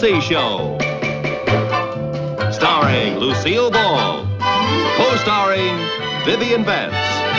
Lucy Show. Starring Lucille Ball. Co-starring Vivian Vance.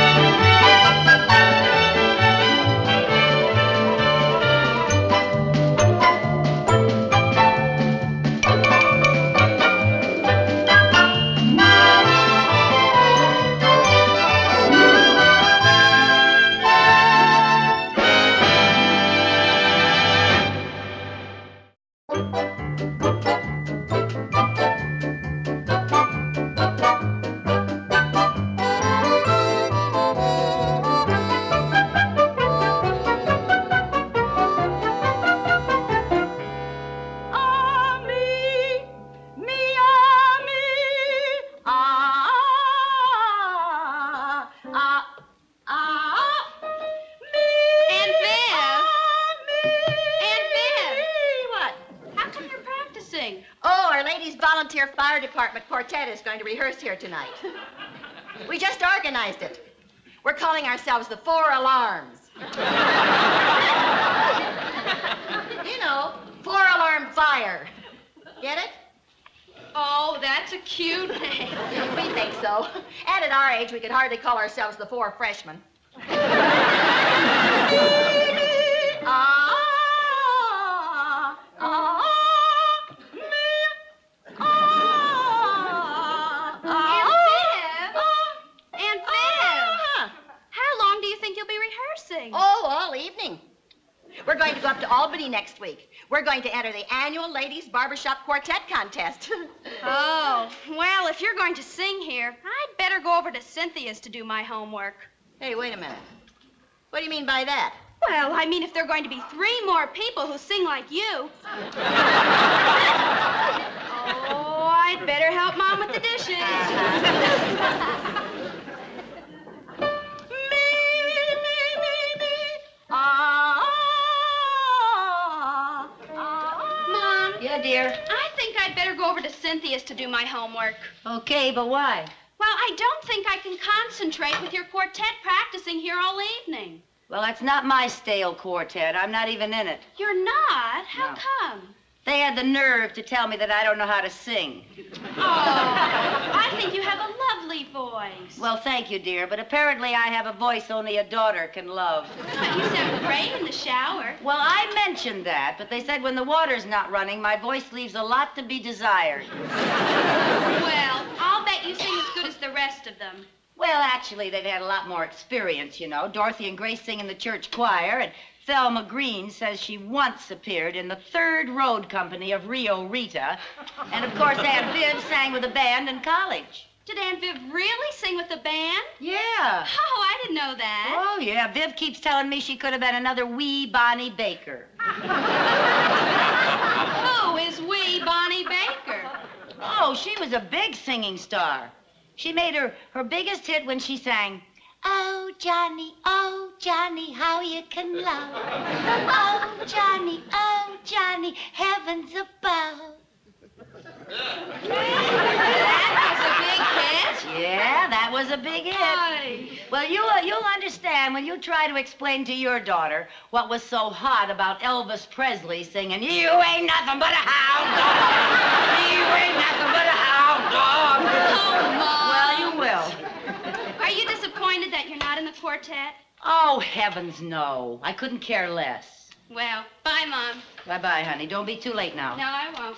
Quartet is going to rehearse here tonight. We just organized it. We're calling ourselves the 4 Alarms. You know, 4-alarm fire. Get it? Oh, that's a cute name. We think so. And at our age, we could hardly call ourselves the 4 Freshmen. Oh, all evening. We're going to go up to Albany next week. We're going to enter the annual Ladies Barbershop Quartet contest. Oh, well, if you're going to sing here, I'd better go over to Cynthia's to do my homework. Hey, wait a minute. What do you mean by that? Well, I mean if there are going to be 3 more people who sing like you. Oh, I'd better help Mom with the dishes. Mom. Yeah, dear? I think I'd better go over to Cynthia's to do my homework. Okay, but why? Well, I don't think I can concentrate with your quartet practicing here all evening. Well, that's not my stale quartet. I'm not even in it. You're not? How come? They had the nerve to tell me that I don't know how to sing. Oh, I think you have a lovely voice. Well, thank you, dear, but apparently I have a voice only a daughter can love. But you sound great in the shower. Well, I mentioned that, but they said when the water's not running, my voice leaves a lot to be desired. Well, I'll bet you sing as good as the rest of them. Well, actually, they've had a lot more experience, you know. Dorothy and Grace sing in the church choir, and Thelma Green says she once appeared in the 3rd Road Company of Rio Rita. And, of course, Aunt Viv sang with a band in college. Did Aunt Viv really sing with the band? Yeah. Oh, I didn't know that. Oh, yeah. Viv keeps telling me she could have been another wee Bonnie Baker. Who is wee Bonnie Baker? Oh, she was a big singing star. She made her biggest hit when she sang, oh, Johnny, how you can love. Oh, Johnny, heavens above. That was a big hit? Yeah, that was a big hit. Aye. Well, you'll understand when you try to explain to your daughter what was so hot about Elvis Presley singing, you ain't nothing but a hound dog. You ain't nothing but a hound dog. Oh, Mom. Well, you will. Are you disappointed that you're not in the quartet? Oh, heavens, no. I couldn't care less. Well, bye, Mom. Bye-bye, honey. Don't be too late now. No, I won't.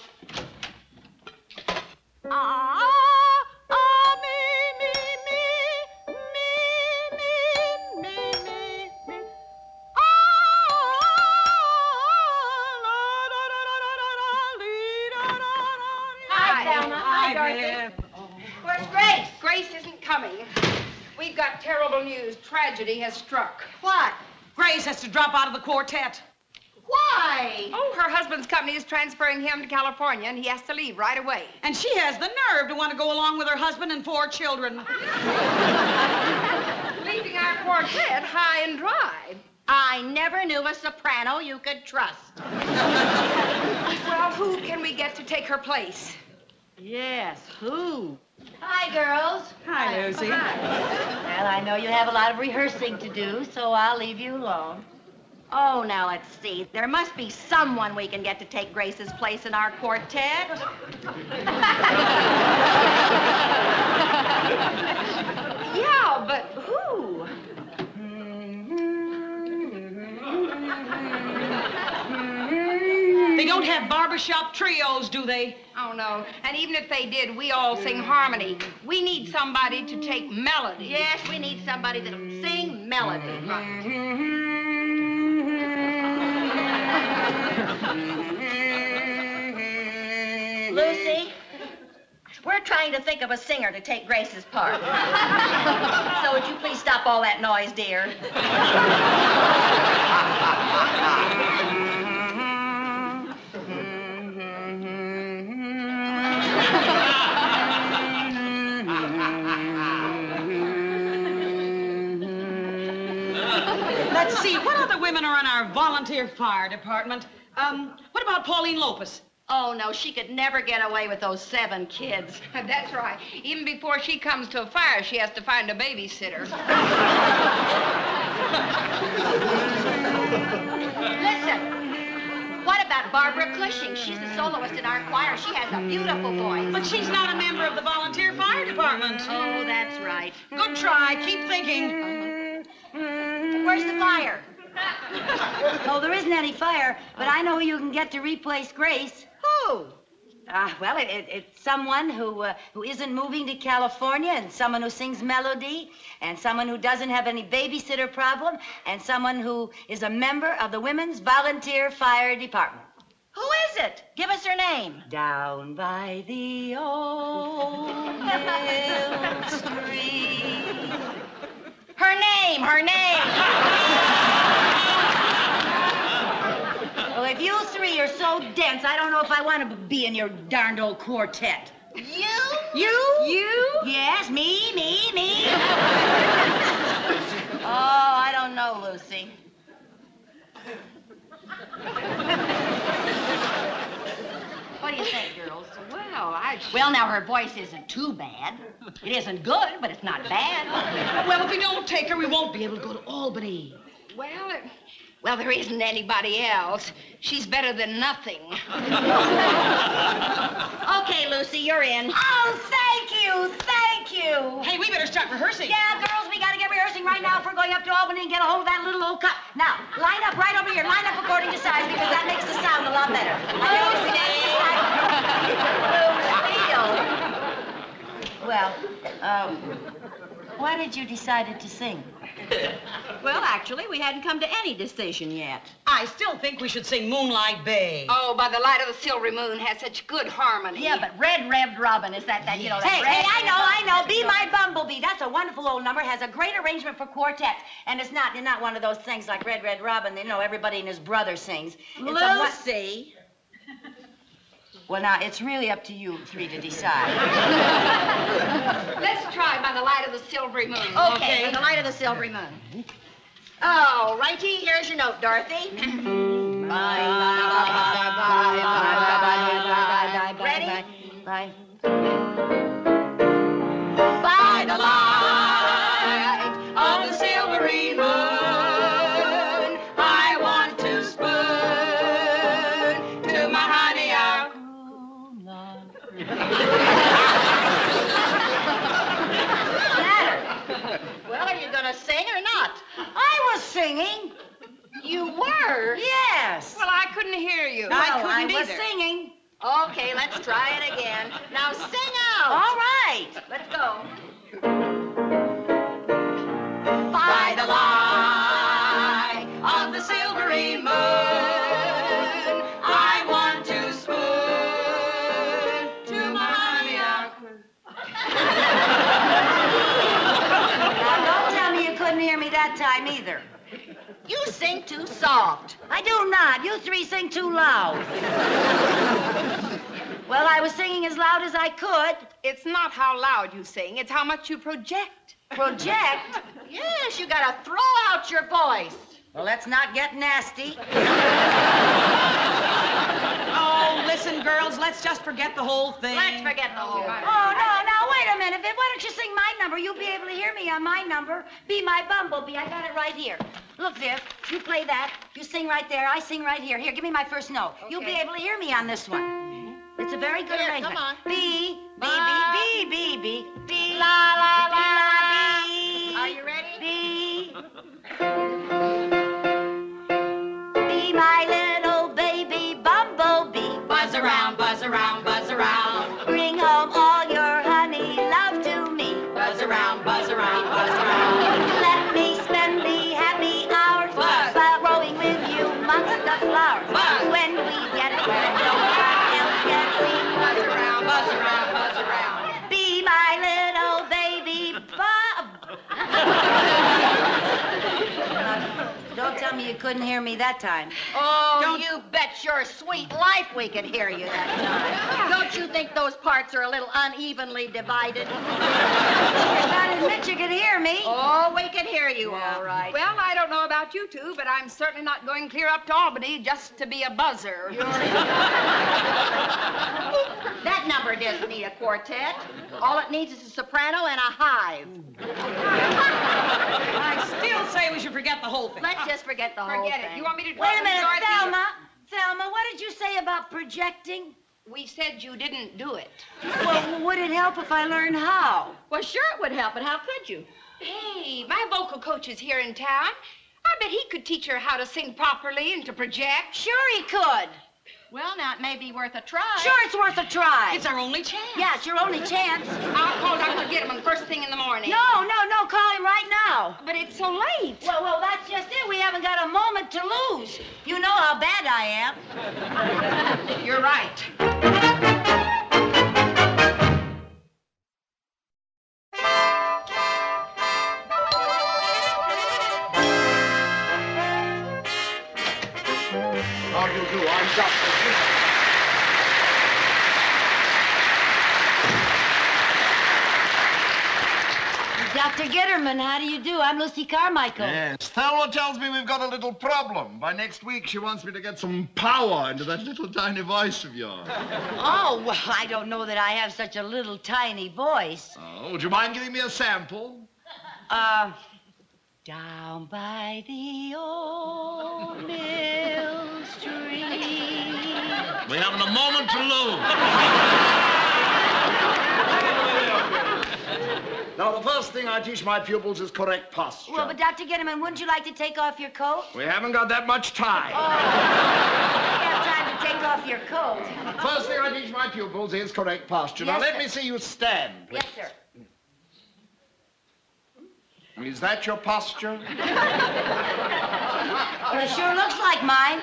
Hi, Thelma. Hi, Dorothy. Where's Grace? Grace isn't coming. We've got terrible news. Tragedy has struck. What? Grace has to drop out of the quartet. Why? Oh, her husband's company is transferring him to California, and he has to leave right away. And she has the nerve to want to go along with her husband and 4 children. Leaving our quartet high and dry. I never knew a soprano you could trust. Well, who can we get to take her place? Yes, who? Hi, girls. Hi, Lucy. Well, I know you have a lot of rehearsing to do, so I'll leave you alone. Oh, now let's see. There must be someone we can get to take Grace's place in our quartet. Yeah, but who? They don't have barbershop trios, do they? Oh, no. And even if they did, we all sing harmony. We need somebody to take melody. Yes, we need somebody that'll sing melody. Lucy, we're trying to think of a singer to take Grace's part. So would you please stop all that noise, dear? Let's see, what other women are in our volunteer fire department? What about Pauline Lopez? Oh, no, she could never get away with those 7 kids. That's right. Even before she comes to a fire, she has to find a babysitter. Listen, what about Barbara Cushing? She's the soloist in our choir. She has a beautiful voice. But she's not a member of the volunteer fire department. Oh, that's right. Good try. Keep thinking. Where's the fire? Oh, there isn't any fire, but I know who you can get to replace Grace. Who? Well, it's someone who isn't moving to California, and someone who sings melody, and someone who doesn't have any babysitter problem, and someone who is a member of the Women's Volunteer Fire Department. Who is it? Give us her name. Down by the old mill stream. Her name, her name. Well, if you 3 are so dense, I don't know if I want to be in your darned old quartet. You? You? You? Yes, me. Oh, I don't know, Lucy. What do you think, girls? Well, now, her voice isn't too bad. It isn't good, but it's not bad. Well, if we don't take her, we won't be able to go to Albany. Well, there isn't anybody else. She's better than nothing. Okay, Lucy, you're in. Oh, thank you. Hey, we better start rehearsing. Yeah, girls, we gotta get rehearsing right now if we're going up to Albany and get a hold of that little old cup. Now, line up right over here. Line up according to size, because that makes the sound a lot better. Lucille. Well, why did you decide to sing? Well, actually, we hadn't come to any decision yet. I still think we should sing Moonlight Bay. Oh, by the light of the silvery moon has such good harmony. Yeah, but Red Robin, is that you know, that Hey, red... I know. Be My Bumblebee. That's a wonderful old number. Has a great arrangement for quartets. And it's not one of those things like Red Robin, everybody and his brother sings. Lucy. Well, now, it's really up to you 3 to decide. Let's try By the Light of the Silvery Moon. Okay, By the Light of the Silvery Moon. Oh, righty, here's your note, Dorothy. Ready? Bye. By the light of the silvery moon, I want to spoon to my honey our cool love. Matter? Well, are you gonna sing or not? I was singing. You were? Yes. Well, I couldn't hear you. I was singing. Okay, let's try it again. Now sing out. All right. Let's go. By the light of the silvery moon, I want to spoon to my honey our cool. Now, don't tell me you couldn't hear me that time either. You sing too soft. I do not. You 3 sing too loud. Well, I was singing as loud as I could. It's not how loud you sing, it's how much you project. Project? Yes, you gotta throw out your voice. Well, let's not get nasty. Oh, listen, girls, let's just forget the whole thing. Let's forget the whole thing. Oh, no, now, wait a minute. Why don't you sing my number? You'll be able to hear me on my number. Be My Bumblebee. I got it right here. Look, Viv, You play that. You sing right there. I sing right here. Here, give me my first note. Okay. You'll be able to hear me on this one. It's a very good Here, arrangement. come on. B, B, B, B, B, B, B, La, la, la, B. Are you ready? B. Be my little baby bumblebee. Buzz around, buzz around, buzz around. Bring home all your honey love to me. Buzz around, buzz around, buzz around. Let me spend the happy hours Buzz. while growing with you amongst the flowers. Buzz. When we get where no one else can see. Buzz around, buzz around, buzz around. Be my little baby bub. Don't tell me you couldn't hear me that time. Oh, you bet your sweet life we could hear you that time. Don't you think those parts are a little unevenly divided? You're not admit you could hear me. Oh, we can hear you, Yeah. all right. Well, I don't know about you two, but I'm certainly not going clear up to Albany just to be a buzzer. That number doesn't need a quartet. All it needs is a soprano and a hive. I still say we should forget the whole thing. Let's just forget the whole Forget thing. it. You want me to Wait a minute, Dorothy? Thelma. Thelma, what did you say about projecting? We said you didn't do it. Well, would it help if I learned how? Well, sure it would help, but how could you? Hey, my vocal coach is here in town. I bet he could teach her how to sing properly and to project. Sure he could. Well, now, it may be worth a try. Sure it's worth a try. It's our only chance. Yeah, it's your only chance. I'll call Dr. Gitterman first thing in the morning. No, call him right now. But it's so late. Well, that's just it. We haven't got a moment to lose. You know how bad I am. You're right. How do you do? I'm Dr. Gitterman. Dr. Gitterman, how do you do? I'm Lucy Carmichael. Yes, Thelma tells me we've got a little problem. By next week, she wants me to get some power into that little tiny voice of yours. Oh, well, I don't know that I have such a little tiny voice. Oh, would you mind giving me a sample? Down by the old mill stream. We haven't a moment to lose. Now, the first thing I teach my pupils is correct posture. Well, but Dr. Gitterman, wouldn't you like to take off your coat? We haven't got that much time. You have time to take off your coat. First thing I teach my pupils is correct posture. Now, Yes, let sir. me see you stand, please. Yes, sir. Is that your posture? Well, it sure looks like mine.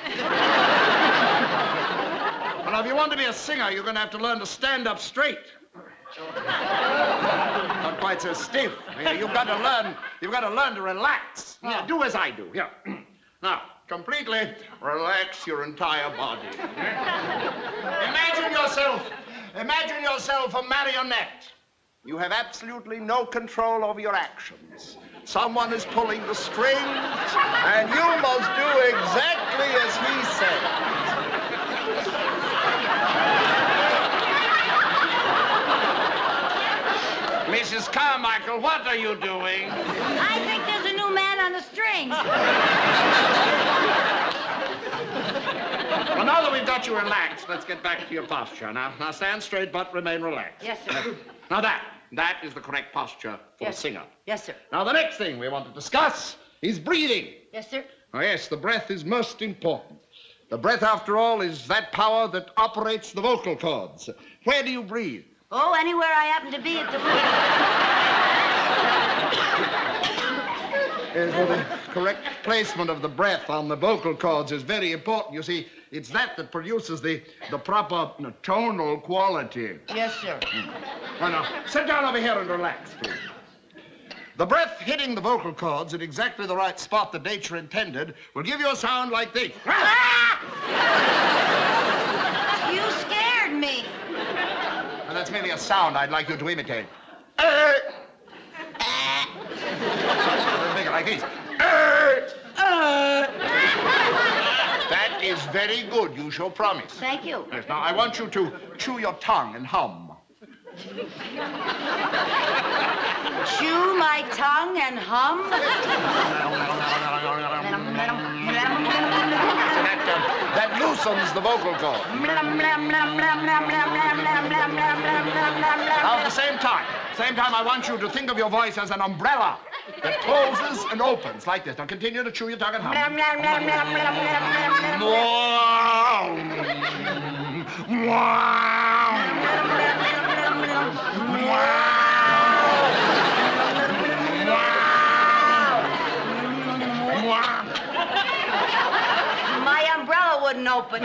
Well, if you want to be a singer, you're going to have to learn to stand up straight. Not quite so stiff. You've got to learn to relax. Yeah, do as I do. Yeah. Now, completely relax your entire body. Imagine yourself a marionette. You have absolutely no control over your actions. Someone is pulling the strings, and you must do exactly as he says. Mrs. Carmichael, what are you doing? I think there's a new man on the strings. Well, now that we've got you relaxed, let's get back to your posture. Now stand straight, but remain relaxed. Yes, sir. Now that is the correct posture for Yes. a singer. Yes, sir. Now, the next thing we want to discuss is breathing. Yes, sir. Oh, yes, the breath is most important. The breath, after all, is that power that operates the vocal cords. Where do you breathe? Oh, anywhere I happen to be at the moment. Well, the correct placement of the breath on the vocal cords is very important. You see, it's that produces the proper tonal quality. Yes, sir. Well, now, sit down over here and relax, please. The breath hitting the vocal cords at exactly the right spot that nature intended will give you a sound like this. You scared me. And that's merely a sound I'd like you to imitate. Bigger, like this. That is very good. You shall promise. Thank you. Yes, now, I want you to chew your tongue and hum. Chew my tongue and hum. loosens the vocal cord. Now, at the same time, I want you to think of your voice as an umbrella that closes and opens like this. Now, continue to chew your tongue and hum. My umbrella wouldn't open.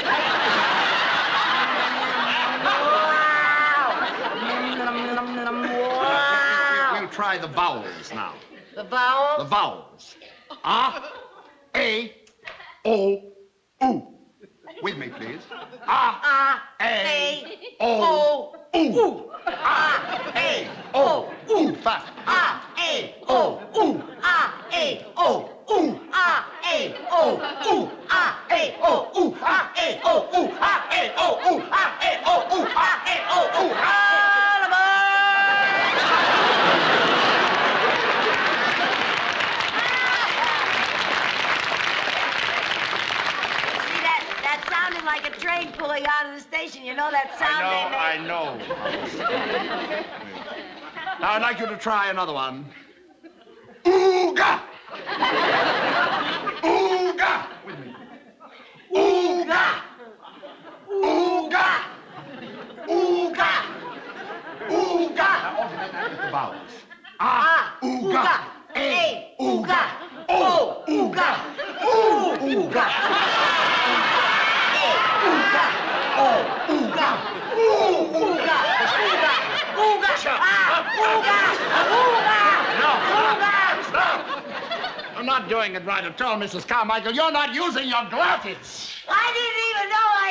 We'll try the vowels now. The vowels? The vowels. A, A, O, U. With me, please. A, A, O, U. A, A, O, U. Fast. A, A, O, U. A, A, O, U. A, A, O, U. A, A, O, U. A, A, O, U. A, A, O, U. A, A, O, U. A, A, O, U. Like a train pulling out of the station. You know that sound they make? I know. Now, I'd like you to try another one. Ooga! Ooga! With me. Ooga! Ooga! Ooga! Ooga! Now, alternate that with the vowels. Ooga! A! Ooga! O! Ooga! Ooh! Ooga! Oh, ooga! Ooh, ooga! Ooga! Ooga! Ooga! Ooga! No, stop! I'm not doing it right at all, Mrs. Carmichael. You're not using your glasses. I didn't even know I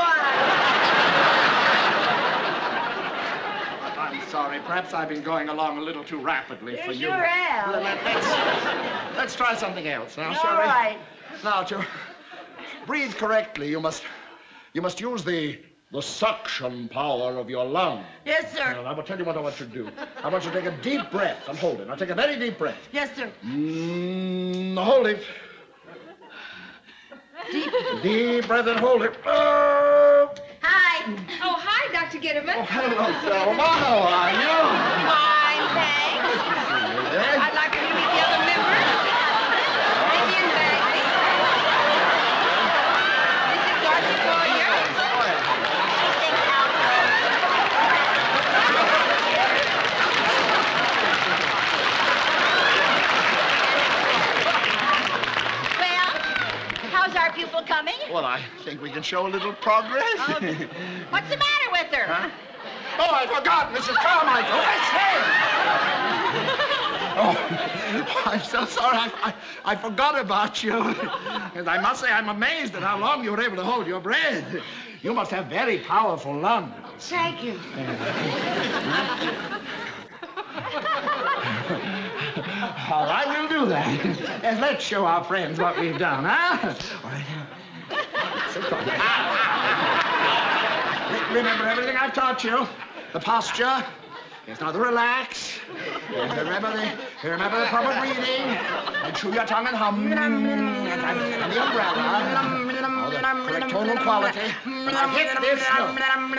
had one. I'm sorry. Perhaps I've been going along a little too rapidly for you. You sure have. Let's try something else now, All shall we? right. Now, to breathe correctly, you must use the suction power of your lungs. Yes, sir. Now, I will tell you what I want you to do. I want you to take a deep breath and hold it. Now, take a very deep breath. Yes, sir. Hold it. Deep breath and hold it. Oh. Hi. Oh, hi, Dr. Gitterman. Oh, hello, Thelma. How are you? Fine, thanks. I'd like to meet the other members. Vivian, Bagley. This is Dorothy Jr. Well, how's our pupil coming? Well, I think we can show a little progress. What's the matter with her? Huh? Oh, I forgot, Mrs. Carmichael. Oh, I'm so sorry. I forgot about you. And I must say I'm amazed at how long you were able to hold your breath. You must have very powerful lungs. Thank you. All right, we'll do that. Yes, let's show our friends what we've done, huh? All right. Remember everything I've taught you. The posture. Yes, now the relax. Yes, remember the proper breathing. And chew your tongue and hum. And the umbrella. Oh, the correct tonal quality. Now hit this note.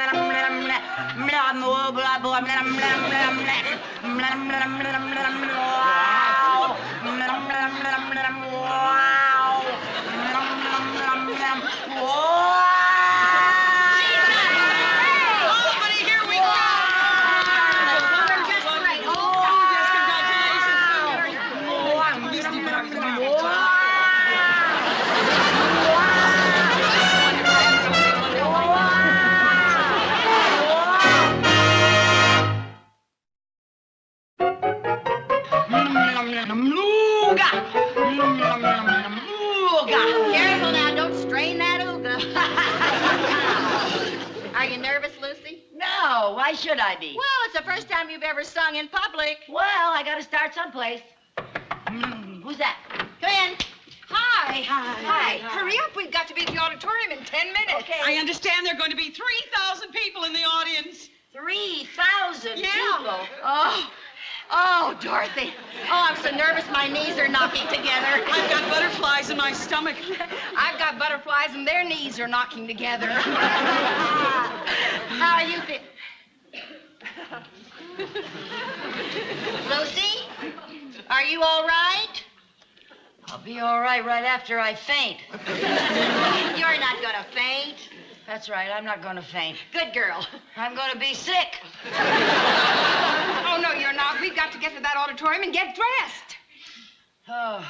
Careful now, don't strain that ooga. Are you nervous, Lucy? No, why should I be? Well, it's the first time you've ever sung in public. Well, I gotta start someplace. Who's that? Come in. Hi. Hi. Hurry up. We've got to be at the auditorium in 10 minutes. Okay. I understand there are going to be 3,000 people in the audience. 3,000 Yeah. people. Oh, Oh, Dorothy. Oh, I'm so nervous my knees are knocking together. I've got butterflies in my stomach. I've got butterflies and their knees are knocking together. How are you feeling? Lucy, are you all right? I'll be all right after I faint. You're not gonna faint. That's right, I'm not going to faint. Good girl. I'm going to be sick. Oh, no, you're not. We've got to get to that auditorium and get dressed. Oh,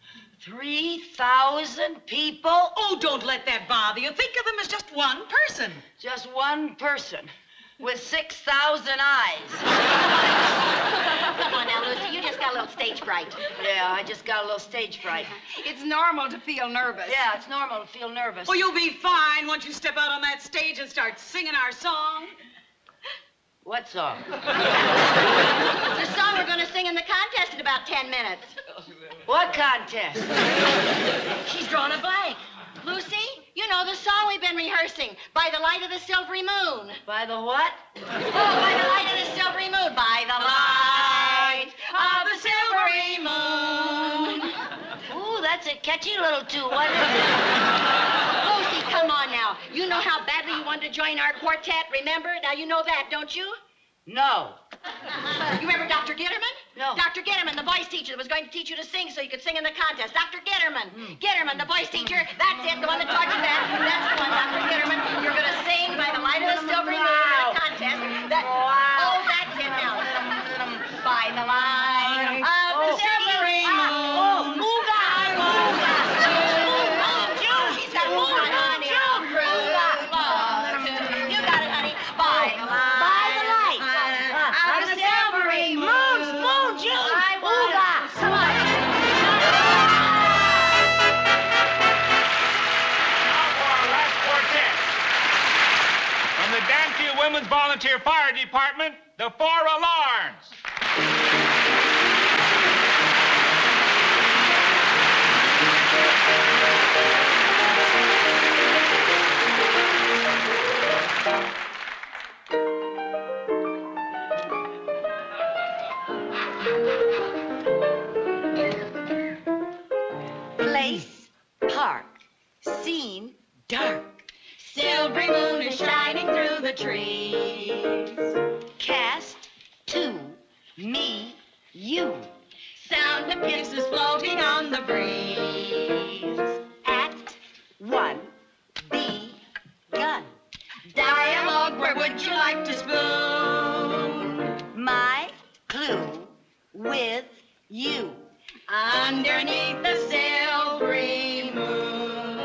3,000 people? Oh, don't let that bother you. Think of them as just one person. Just one person with 6,000 eyes. Come on now, Lucy. You just got a little stage fright. Yeah, I just got a little stage fright. It's normal to feel nervous. Yeah, it's normal to feel nervous. Well, you'll be fine once you step out on that stage and start singing our song. What song? The song we're gonna sing in the contest in about 10 minutes. What contest? She's drawn a blank. Lucy, you know the song we've been rehearsing, By the Light of the Silvery Moon. By the what? Oh, by the light of the silvery moon. By the light of the silvery moon. Ooh, that's a catchy little tune. What is it? Lucy, come on now. You know how badly you wanted to join our quartet, remember? Now you know that, don't you? No. You remember Dr. Gitterman? No. Dr. Gitterman, the voice teacher that was going to teach you to sing so you could sing in the contest. Dr. Gitterman. Gitterman, the voice teacher. That's it, the one that taught you that. That's the one, Dr. Gitterman. You're going to sing By the Light of the Silvery Moon in the contest. Oh, that's it now. By the light of the silvery moon. Ooga, ooga. She's got a move, honey. You got it, honey. By the light. Of the silvery moon, June. Ooga. Come on. Now for our last quartet. From the Donohue Women's Volunteer Fire Department, the 4 Alarms. Place, park, scene, dark. Silvery moon is shining through the trees. Cast, to, me, you. Sound of kisses floating on the breeze. Act 1, begun. Dialogue, where would you like to spoon? My clue with you. Underneath the silvery moon.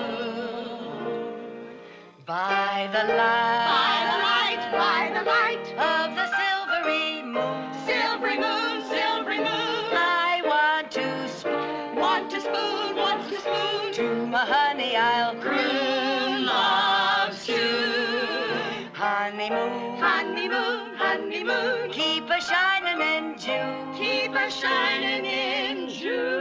By the light. By the light Of the silvery moon. silvery moon, silvery moon. I want to spoon. Want to spoon, want to spoon. To my honey I'll Croon loves to. honeymoon. Honeymoon, honeymoon. Keep a shining in June. Keep a shining in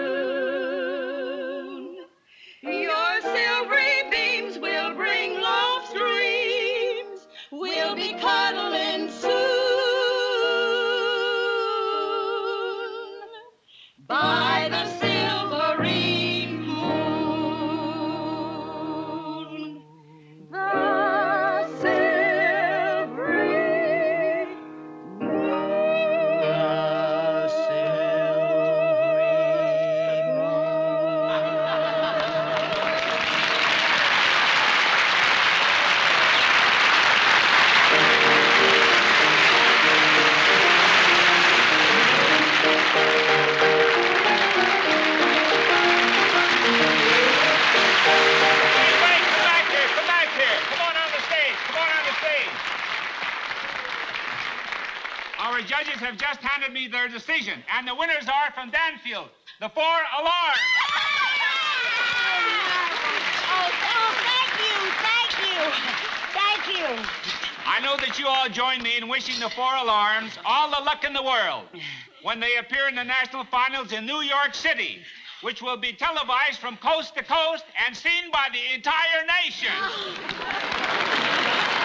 June. Your silvery beams will bring love's dreams. We'll be cuddling soon. By the silvery moon. The silvery Wait, come back here. Come on on the stage. Our judges have just handed me their decision, and the winners are from Danfield, the 4 Alarms. Oh, thank you. I know that you all join me in wishing the 4 Alarms all the luck in the world when they appear in the national finals in New York City, which will be televised from coast to coast and seen by the entire nation.